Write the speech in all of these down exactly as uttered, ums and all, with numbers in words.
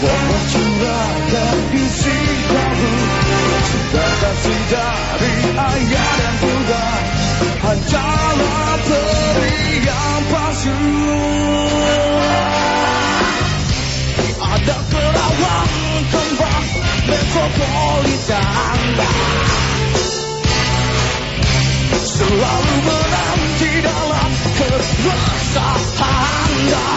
Mencurahkan isi kalbu, cinta kasih dari ayah dan bunda hanyalah peri yang palsu. Ada kerawang kembang metropolitan selalu menanti dalam keresahan.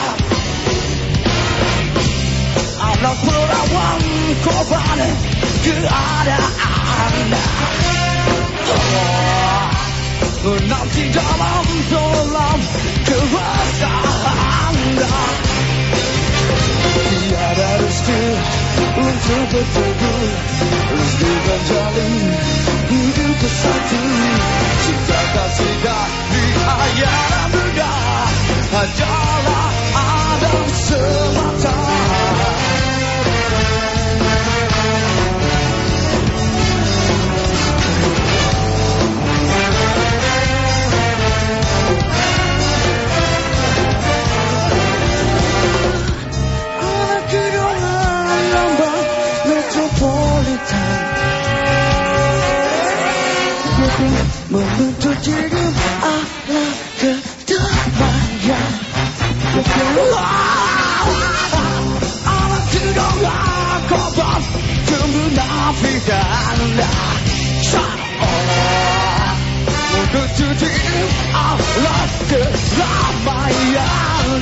Anak perawang korban keadaan, oh, menanti dalam dalam keresahan. Tiada restu untuk berteduh, restu menjalin hidup bersatu. Cinta kasih dari ayah dan bunda hanyalah Adam semata. Menuntut hidup ala kedamaian. Anak tidaklah korban kemunafikan. Menuntut hidup ala kedamaian.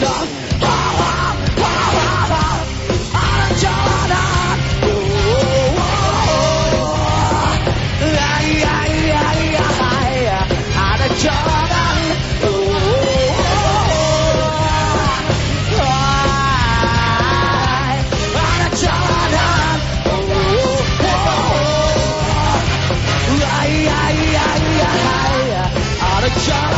Ada jalanan. Jalanan, oh, oh, oh, ada jalanan, oh, oh, oh, ada jalanan.